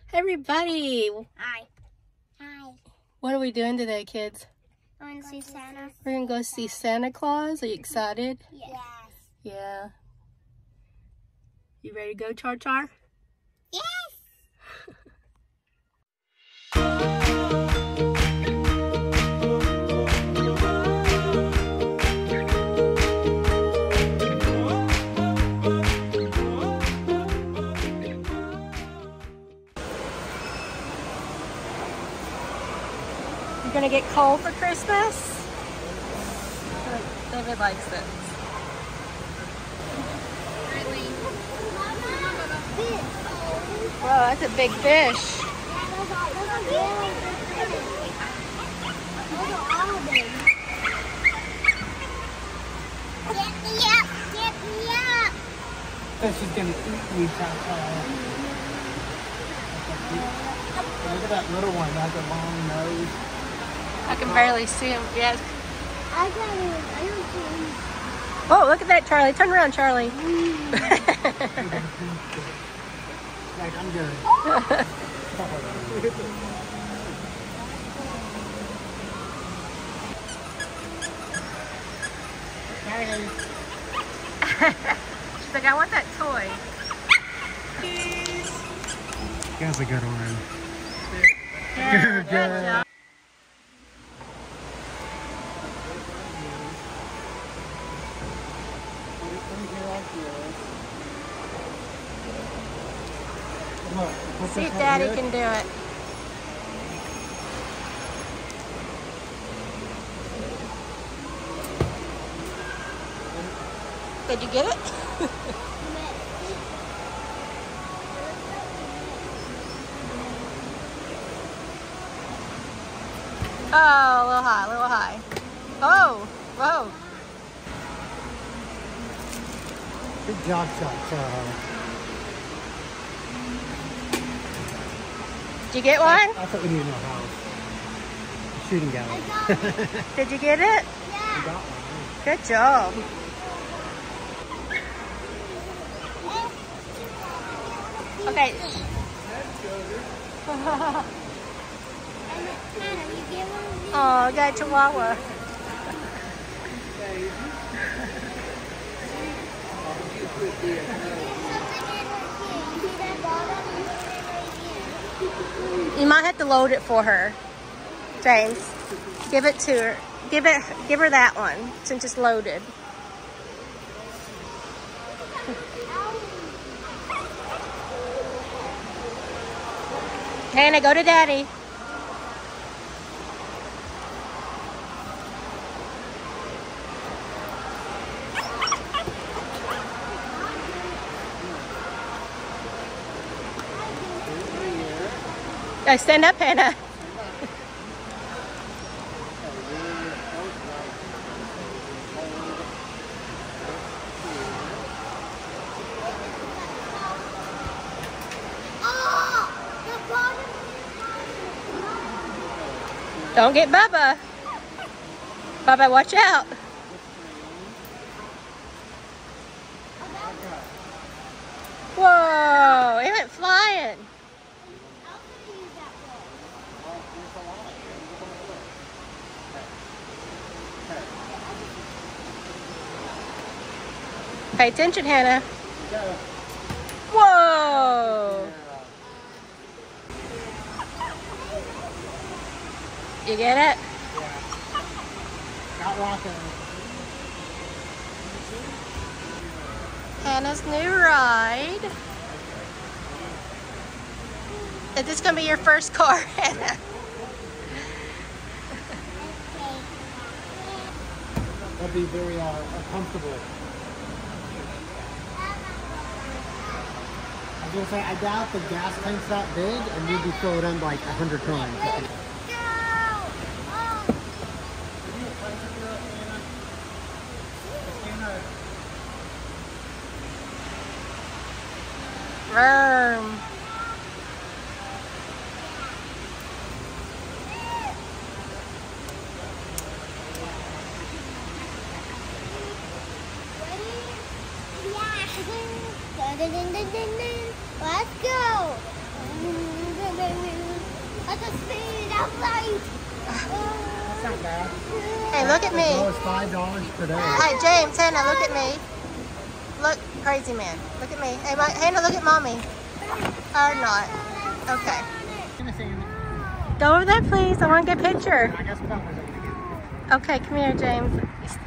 Everybody! Hi. Hi. What are we doing today, kids? I want to see Santa. We're gonna go see Santa Claus. Are you excited? Yes. Yeah. You ready to go, Char Char? Yes. You're gonna get cold for Christmas? David likes this. Whoa, that's a big fish. Get me up. Get me up. She's gonna eat me, Cha-Cha. Look at that little one, that's a long nose. I can barely see him. Yes. I don't see. Oh, look at that, Charlie. Turn around, Charlie. Like, I'm good. She's like, I want that toy. That's a good one. Yeah, good job. See if Daddy can do it. Did you get it? Oh, a little high, a little high. Oh, whoa. Good job, Cha-Cha. Did you get one? That's what we need to know how. Shooting gallery. Did you get it? We got one. Good job. Okay. Oh, I got a chihuahua. You might have to load it for her, James. Give it to her. Give her that one since it's loaded. Hannah, go to Daddy. Guys, stand up, Hannah. Don't get Bubba. Bubba, watch out. Whoa, it went flying. Pay attention, Hannah. Whoa. You get it? Yeah. Got rocking. Hannah's new ride. Is this going to be your first car, Hannah? That'd be very comfortable. I was gonna say, I doubt the gas tank's that big, and you'd be filled in like 100 times. Vroom. Let's go. That's not bad. Hey, look at As me. low as $5 per day. Hey, James, Hannah, look at me. Look, crazy man. Look at me. Hey, Hannah, look at mommy. Or not. Okay. Go over there, please. I want to get a picture. I guess what was I gonna get? Okay, come here, James.